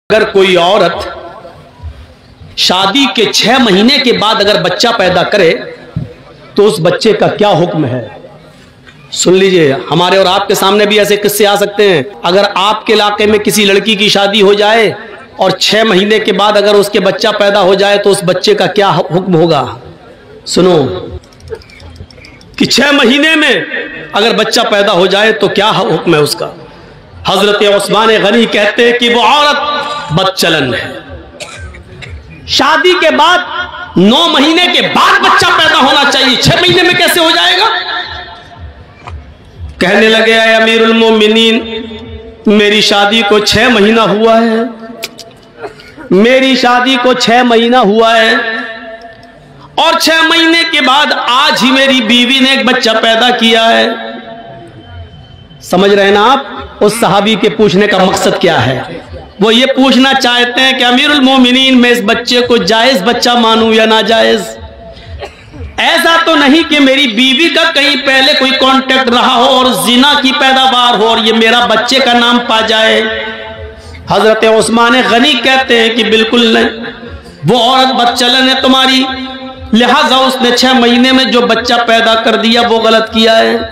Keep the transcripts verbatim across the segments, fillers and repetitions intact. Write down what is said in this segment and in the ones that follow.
अगर कोई औरत शादी के छह महीने के बाद अगर बच्चा पैदा करे तो उस बच्चे का क्या हुक्म है? सुन लीजिए, हमारे और आपके सामने भी ऐसे किस्से आ सकते हैं। अगर आपके इलाके में किसी लड़की की शादी हो जाए और छह महीने के बाद अगर उसके बच्चा पैदा हो जाए तो उस बच्चे का क्या हुक्म होगा? सुनो कि छह महीने में अगर बच्चा पैदा हो जाए तो क्या हुक्म है उसका। हजरत उस्मान गनी कहते हैं कि वो औरत बदचलन है। शादी के बाद नौ महीने के बाद बच्चा पैदा होना चाहिए, छह महीने में कैसे हो जाएगा? कहने लगे, अमीरुल मोमिनीन, मेरी शादी को छह महीना हुआ है, मेरी शादी को छह महीना हुआ है और छह महीने के बाद आज ही मेरी बीवी ने एक बच्चा पैदा किया है। समझ रहे हैं ना आप? उस सहाबी के पूछने का मकसद क्या है? वो ये पूछना चाहते हैं कि अमीरुल मोमिनीन, मैं इस बच्चे को जायज बच्चा मानूं या नाजायज? ऐसा तो नहीं कि मेरी बीवी का कहीं पहले कोई कांटेक्ट रहा हो और जिना की पैदावार हो और ये मेरा बच्चे का नाम पा जाए? हजरत उस्मान गनी कहते हैं कि बिल्कुल नहीं, वो औरत बदचलन है तुम्हारी, लिहाजा उसने छह महीने में जो बच्चा पैदा कर दिया वो गलत किया है।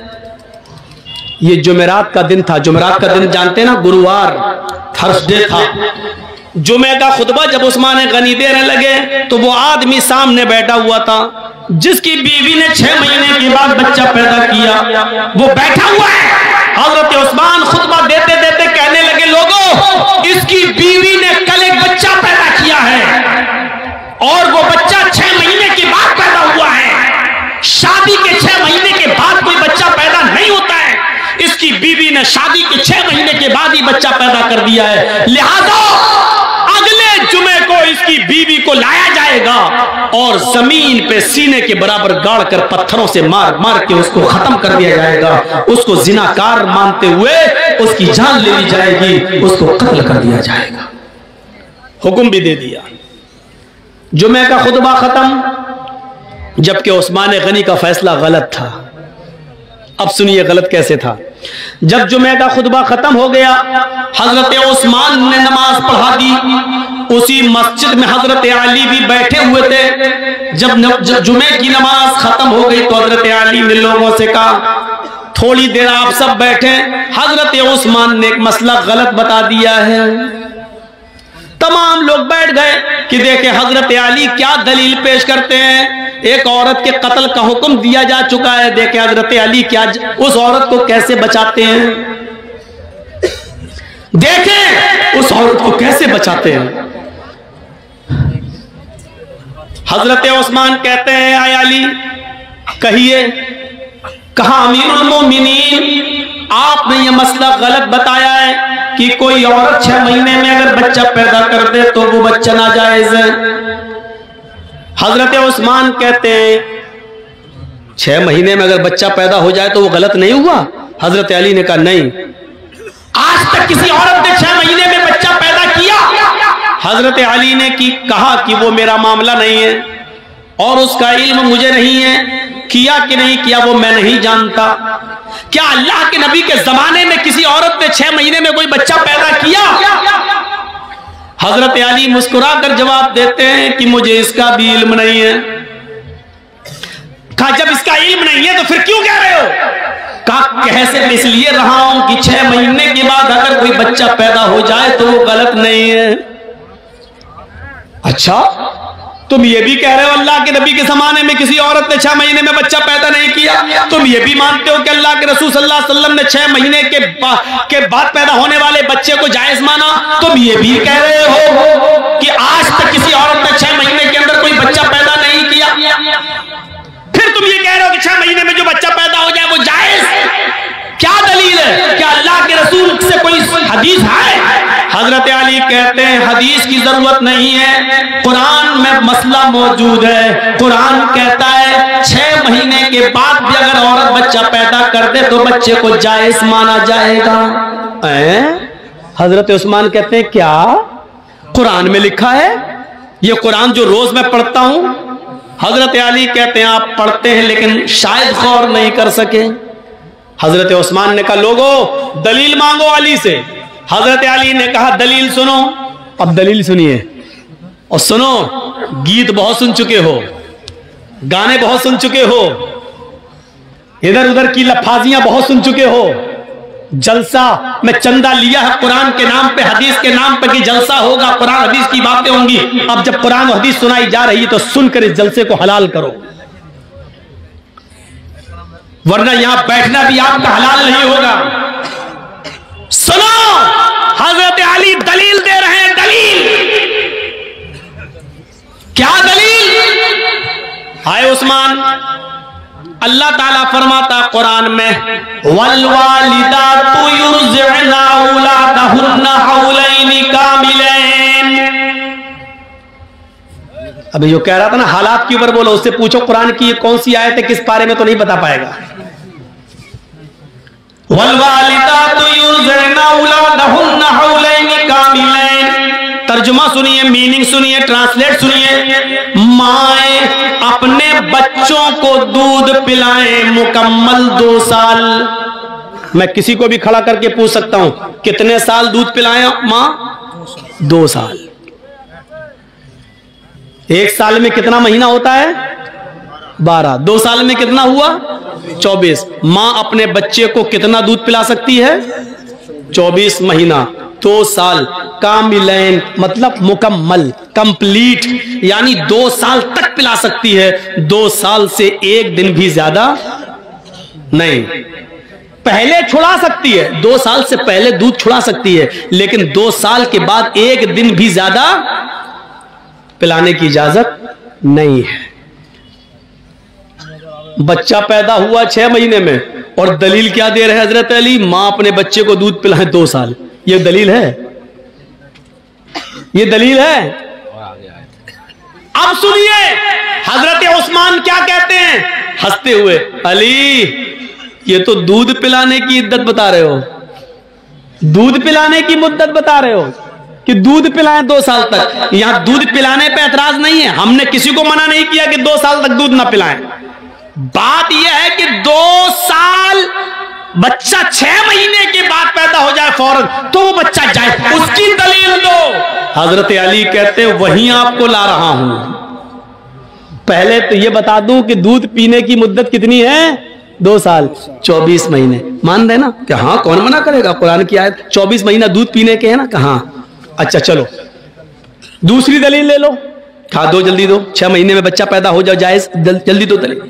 ये जुमेरात का दिन था। जुमेरात का दिन जानते हैं ना, गुरुवार, थर्सडे था। जुमे का खुतबा जब उस्मान गनी देने लगे तो वो आदमी सामने बैठा हुआ था जिसकी बीवी ने छह महीने के बाद बच्चा पैदा किया, वो बैठा हुआ है। हजरत उस्मान खुतबा देते देते कहने लगे, लोगों, इसकी बीवी ने कल एक बच्चा पैदा किया है और वो बच्चा छह महीने के बाद पैदा हुआ है। शादी के छह महीने के बाद कोई बच्चा पैदा नहीं होता है, इसकी बीवी ने शादी के छह महीने के बाद ही बच्चा पैदा कर दिया है। लिहाजा अगले जुमे को इसकी बीवी को लाया जाएगा और जमीन पे सीने के बराबर गाड़ कर पत्थरों से मार मार के उसको खत्म कर दिया जाएगा। उसको जिनाकार मानते हुए उसकी जान ले ली जाएगी, उसको कत्ल कर दिया जाएगा। हुक्म भी दे दिया। जुमे का खुतबा खत्म, जबकि उस्मान गनी का फैसला गलत था। अब सुनिए गलत कैसे था। जब जुमे का खुतबा खत्म हो गया, हजरत उस्मान ने नमाज पढ़ा दी। उसी मस्जिद में हजरत अली भी बैठे हुए थे। जब, जब जुमे की नमाज खत्म हो गई तो हजरत अली ने लोगों से कहा, थोड़ी देर आप सब बैठे। हजरत उस्मान ने एक मसला गलत बता दिया है। तमाम लोग बैठ गए कि देखे हजरत अली क्या दलील पेश करते हैं। एक औरत के कत्ल का हुक्म दिया जा चुका है, देखे हजरत अली क्या उस औरत को कैसे बचाते हैं, देखें उस औरत को कैसे बचाते हैं। हजरत उस्मान कहते हैं, आय अली कहिए। कहा, अमीरुल मोमिनीन, आपने ये मसला गलत बताया है कि कोई औरत छह महीने में अगर बच्चा पैदा कर दे तो वो बच्चा नाजायज है। हजरत उस्मान कहते हैं, छह महीने में अगर बच्चा पैदा हो जाए तो वो गलत नहीं हुआ? हजरत अली ने कहा, नहीं, आज तक किसी औरत ने छह महीने में बच्चा पैदा किया? हजरत अली ने की कहा कि वो मेरा मामला नहीं है और उसका इल्म मुझे नहीं है, किया कि नहीं किया वो मैं नहीं जानता। क्या अल्लाह के नबी के जमाने में किसी औरत ने छह महीने में कोई बच्चा पैदा किया? हजरत अली मुस्कुराकर जवाब देते हैं कि मुझे इसका भी इल्म नहीं है। कहा, जब इसका इल्म नहीं है तो फिर क्यों कह रहे हो? कहा, कह से इसलिए रहा हूं कि छह महीने के बाद अगर कोई बच्चा पैदा हो जाए तो वो गलत नहीं है। अच्छा, तुम ये भी कह रहे हो अल्लाह के नबी के जमाने में किसी औरत ने छह महीने में बच्चा पैदा नहीं किया? तुम ये भी मानते हो कि अल्लाह के रसूल सल्लल्लाहु अलैहि वसल्लम ने छह महीने के बा, के बाद पैदा होने वाले बच्चे को जायज माना? तुम ये भी कह रहे हो कि आज तक किसी औरत ने छह महीने के अंदर कोई बच्चा पैदा नहीं किया? फिर तुम ये कह रहे हो कि छह महीने में जो बच्चा पैदा हो जाए वो जायज? क्या दलील है? क्या अल्लाह के रसूल से कोई हदीस है? हजरत अली कहते हैं, हदीस की जरूरत नहीं है, कुरान में मसला मौजूद है। कुरान कहता है छह महीने के बाद भी अगर औरत बच्चा पैदा कर दे तो बच्चे को जायज माना जाएगा। हजरत उस्मान कहते हैं, क्या कुरान में लिखा है? ये कुरान जो रोज मैं पढ़ता हूं। हजरत अली कहते हैं, आप पढ़ते हैं लेकिन शायद गौर नहीं कर सके। हजरत उस्मान ने कहा, लोगों दलील मांगो अली से। हजरत अली ने कहा, दलील सुनो। अब दलील सुनिए और सुनो, गीत बहुत सुन चुके हो, गाने बहुत सुन चुके हो, इधर उधर की लफाजियां बहुत सुन चुके हो। जलसा में चंदा लिया है कुरान के नाम पे, हदीस के नाम पे कि जलसा होगा, कुरान हदीस की बातें होंगी। अब जब कुरान और हदीस सुनाई जा रही है तो सुनकर इस जलसे को हलाल करो, वरना यहां बैठना भी आपका हलाल नहीं होगा। सुनो, हजरत अली दलील दे रहे हैं। दलील क्या? दलील आए उस्मान, अल्लाह ताला फरमाता कुरान में, वल वालिदातु युरज़िअना औलादहुन्ना हौलैनि कामिलैन। अभी जो कह रहा था ना हालात के ऊपर बोलो, उससे पूछो कुरान की ये कौन सी आयत है, किस पारे में, तो नहीं बता पाएगा। वल वालिदातु युरज़िअना औलादहुन्ना हौलैनि कामिलैन। तर्जुमा सुनिए, मीनिंग सुनिए, ट्रांसलेट सुनिए। माए अपने बच्चों को दूध पिलाएं मुकम्मल दो साल। मैं किसी को भी खड़ा करके पूछ सकता हूं, कितने साल दूध पिलाएं मां? दो साल। एक साल में कितना महीना होता है? बारह। दो साल में कितना हुआ? चौबीस। मां अपने बच्चे को कितना दूध पिला सकती है? चौबीस महीना। दो साल। कामिलैन मतलब मुकम्मल, कंप्लीट, यानी दो साल तक पिला सकती है। दो साल से एक दिन भी ज्यादा नहीं। पहले छुड़ा सकती है, दो साल से पहले दूध छुड़ा सकती है, लेकिन दो साल के बाद एक दिन भी ज्यादा पिलाने की इजाजत नहीं है। बच्चा पैदा हुआ छह महीने में और दलील क्या दे रहे हैं हजरत अली? मां अपने बच्चे को दूध पिलाए दो साल। ये दलील है? ये दलील है? अब सुनिए हजरत उस्मान क्या कहते हैं हंसते हुए, अली ये तो दूध पिलाने की इद्दत बता रहे हो, दूध पिलाने की मुद्दत बता रहे हो कि दूध पिलाएं दो साल तक। यहां दूध पिलाने पे एतराज नहीं है, हमने किसी को मना नहीं किया कि दो साल तक दूध ना पिलाएं। बात यह है कि दो साल, बच्चा छह महीने के बाद पैदा हो जाए फौरन तो वो बच्चा जाए, उसकी दलील दो। हजरत अली कहते हैं वहीं आपको ला रहा हूं। पहले तो ये बता दूं कि दूध पीने की मुद्दत कितनी है? दो साल, चौबीस महीने। मान रहे ना कि हाँ, कौन मना करेगा, कुरान की आयत चौबीस महीना दूध पीने के है ना, कहा अच्छा चलो दूसरी दलील ले लो। खा दो, जल्दी दो, छह महीने में बच्चा पैदा हो जाओ, जायज, जल्दी दो दलील।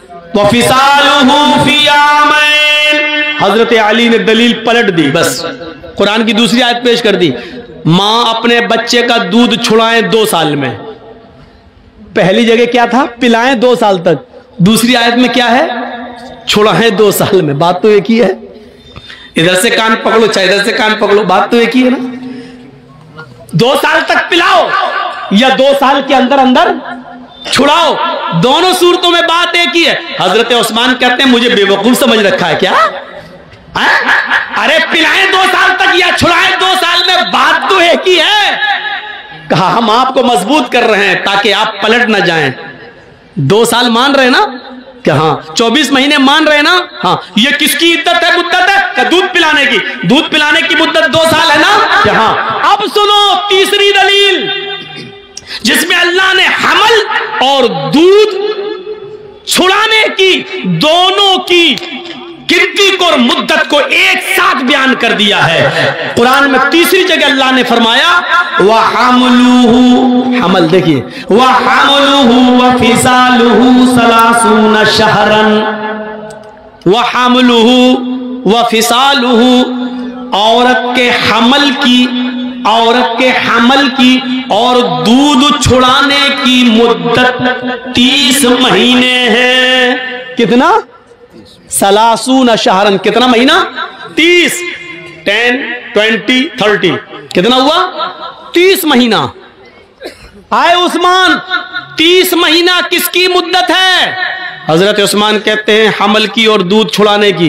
हजरत अली ने दलील पलट दी, बस कुरान की दूसरी आयत पेश कर दी। मां अपने बच्चे का दूध छुड़ाएं दो साल में। पहली जगह क्या था? पिलाएं दो साल तक। दूसरी आयत में क्या है? छुड़ाएं दो साल में। बात तो एक ही है। इधर से कान पकड़ो चाहे इधर से कान पकड़ो, बात तो एक ही है ना। दो साल तक पिलाओ या दो साल के अंदर अंदर छुड़ाओ, दोनों सूरतों में बात एक ही है। हजरत उस्मान कहते हैं मुझे बेवकूफ समझ रखा है क्या? है? अरे पिलाएं दो साल तक या छुड़ाएं दो साल में, बात तो एक ही है। कहा हम आपको मजबूत कर रहे हैं ताकि आप पलट ना जाएं। दो साल मान रहे ना कि हाँ, चौबीस महीने मान रहे ना, हाँ, ये किसकी इद्दत है, मुद्दत है? कि दूध पिलाने की। दूध पिलाने की मुद्दत दो साल है ना कि हाँ। अब सुनो तीसरी दलील, जिसमें अल्लाह ने हमल और दूध छुड़ाने की दोनों की गिनती को और मुद्दत को एक साथ बयान कर दिया है। कुरान में तीसरी जगह अल्लाह ने फरमाया वह हमलुहु, हमल देखिए, वह हमलुहु व फिसालुहु सलासून शहरन। वह हमलुहु व फिसालुहु, औरत के हमल की, औरत के हमल की और दूध छुड़ाने की मुद्दत तीस महीने है। कितना? सलासून शहरन। कितना महीना? तीस। टेन, ट्वेंटी, थर्टी, कितना हुआ? तीस महीना। आए उस्मान, तीस महीना किसकी मुद्दत है? हजरत उस्मान कहते हैं हमल की और दूध छुड़ाने की।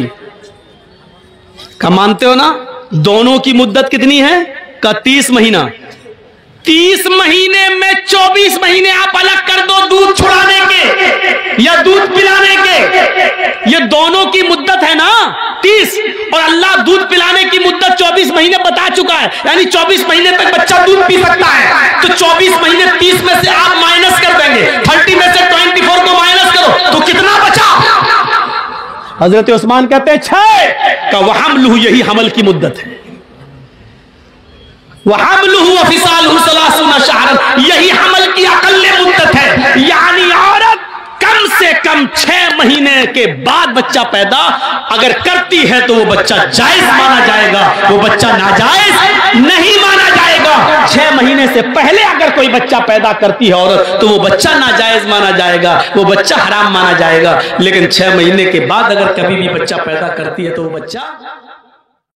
क्या मानते हो ना? दोनों की मुद्दत कितनी है? का तीस महीना। तीस महीने में चौबीस महीने आप अलग कर दो दूध छुड़ाने के या दूध पिलाने के, ये दोनों की मुद्दत है ना तीस, और अल्लाह दूध पिलाने की मुद्दत चौबीस महीने बता चुका है, यानी चौबीस महीने तक बच्चा दूध पी सकता है। तो चौबीस महीने तीस में से आप माइनस कर देंगे, थर्टी में से चौबीस को माइनस करो तो कितना बचा? हजरत उस्मान कहते हैं छह का वहमलुहु, यही हमल की मुद्दत है। वहमलुहु व फिसालुहु सलासूना शहरन, यही हमल की अकल्ले मुद्दत है, यानी औरत कम से कम छह महीने के बाद बच्चा पैदा अगर करती है तो वो बच्चा जायज माना जाएगा, वो बच्चा नाजायज नहीं माना जाएगा। छह महीने से पहले अगर कोई बच्चा पैदा करती है औरत तो वो बच्चा नाजायज माना जाएगा, वो बच्चा हराम माना जाएगा। लेकिन छह महीने के बाद अगर कभी भी बच्चा पैदा करती है तो वो बच्चा